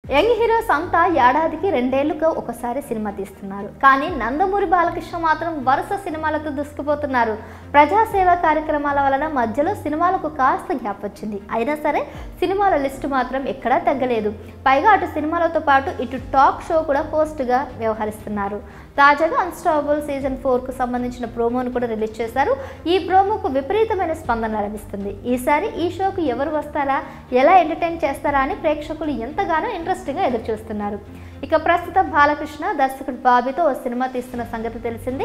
Young heroes అంతా ఏడాదికి 2 ఏళ్లుగా ఒకసారి సినిమా తీస్తున్నారు. కానీ నందమూరి బాలకృష్ణ మాత్రం వరుస సినిమాలతో దూసుకుపోతున్నారు. ప్రజాసేవ కార్యక్రమాల వలన మధ్యలో సినిమాలకు కాస్త గ్యాప్ వచ్చింది. అయినా సరే సినిమాల లిస్టు మాత్రం ఎక్కడా తగ్గలేదు. పైగా అటు సినిమాలతో పాటు ఇటు టాక్ షో కూడా హోస్ట్గా వ్యవహరిస్తున్నారు. తాజాగా అన్స్టాపబుల్ సీజన్ 4కు సంబంధించిన ప్రోమోను కూడా రిలీజ్ చేశారు. ఈ ప్రోమోకు విపరీతమైన స్పందన లభిస్తుంది. ఈసారి ఈ షోకు ఎవరు వస్తారా, ఎలా ఎంటర్టైన్ చేస్తారా అని ప్రేక్షకులు ఎంతగానో ఇంట్రెస్టింగ్గా ఎదురు చూస్తున్నారు. ఇక ప్రస్తుతం బాలకృష్ణ దర్శకుడు బాబీతో ఓ సినిమా తీస్తున్న సంగతి తెలిసింది.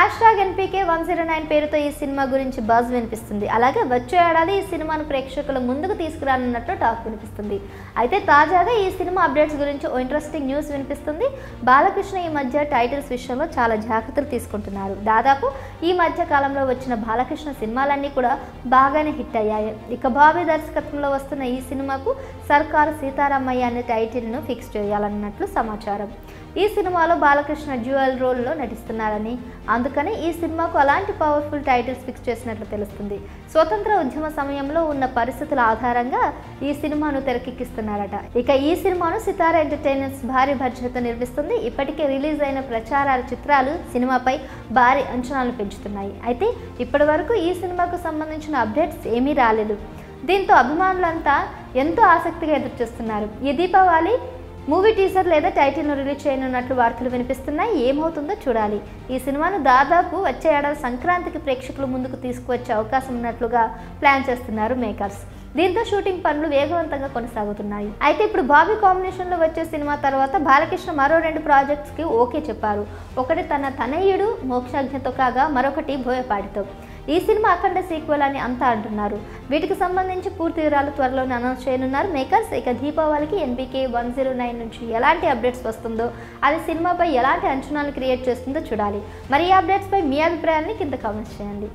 #NPK109 పేరుతో ఈ సినిమా గురించి బజ్ వినిపిస్తుంది. అలాగే వచ్చే ఏడాది ఈ సినిమాను ప్రేక్షకుల ముందుకు తీసుకురానున్నట్లు టాక్ వినిపిస్తుంది. అయితే తాజాగా ఈ సినిమా అప్డేట్స్ గురించి ఓ ఇంట్రెస్టింగ్ న్యూస్ వినిపిస్తుంది. బాలకృష్ణ ఈ మధ్య టైటిల్స్ విషయంలో చాలా జాగ్రత్తలు తీసుకుంటున్నారు. దాదాపు ఈ మధ్య కాలంలో వచ్చిన బాలకృష్ణ సినిమాలన్నీ కూడా బాగానే హిట్ అయ్యాయి. ఇక బాబీ దర్శకత్వంలో వస్తున్న ఈ సినిమాకు సర్కారు సీతారామయ్య అనే టైటిల్ను ఫిక్స్ చేయాలన్నట్లు సమాచారం. ఈ సినిమాలో బాలకృష్ణ డ్యూయల్ రోల్లో నటిస్తున్నారని, అందుకని ఈ సినిమాకు అలాంటి పవర్ఫుల్ టైటిల్స్ ఫిక్స్ చేసినట్లు తెలుస్తుంది. స్వతంత్ర ఉద్యమ సమయంలో ఉన్న పరిస్థితుల ఆధారంగా ఈ సినిమాను తెరకెక్కిస్తున్నారట. ఇక ఈ సినిమాను సితారా ఎంటర్టైనర్స్ భారీ బడ్జెట్తో నిర్మిస్తుంది. ఇప్పటికే రిలీజ్ అయిన ప్రచారాల చిత్రాలు సినిమాపై భారీ అంచనాలు పెంచుతున్నాయి. అయితే ఇప్పటి వరకు ఈ సినిమాకు సంబంధించిన అప్డేట్స్ ఏమీ రాలేదు. దీంతో అభిమానులంతా ఎంతో ఆసక్తిగా ఎదురుచూస్తున్నారు. ఈ దీపావళి మూవీ టీజర్ లేదా టైటిల్ను రిలీజ్ చేయనున్నట్లు వార్తలు వినిపిస్తున్నాయి. ఏమవుతుందో చూడాలి. ఈ సినిమాను దాదాపు వచ్చే ఏడాది సంక్రాంతికి ప్రేక్షకుల ముందుకు తీసుకువచ్చే అవకాశం ఉన్నట్లుగా ప్లాన్ చేస్తున్నారు మేకర్స్. దీంతో షూటింగ్ పనులు వేగవంతంగా కొనసాగుతున్నాయి. అయితే ఇప్పుడు బాబీ కాంబినేషన్లో వచ్చే సినిమా తర్వాత బాలకృష్ణ మరో 2 ప్రాజెక్ట్స్కి ఓకే చెప్పారు. ఒకటి తన తనయుడు మోక్షజ్ఞతో కాగా మరొకటి బోయపాటితో. ఈ సినిమా అఖండ సీక్వెల్ అని అంతా అంటున్నారు. వీటికి సంబంధించి పూర్తి వివరాలు త్వరలోనే అనౌన్స్ చేయనున్నారు మేకర్స్. ఇక దీపావళికి NPK109 నుంచి ఎలాంటి అప్డేట్స్ వస్తుందో, అది సినిమాపై ఎలాంటి అంచనాలు క్రియేట్ చేస్తుందో చూడాలి. మరి ఈ అప్డేట్స్పై మీ అభిప్రాయాన్ని కింద కామెంట్స్ చేయండి.